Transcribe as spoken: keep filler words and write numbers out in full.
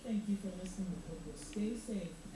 thank you for listening. We hope you'll stay safe.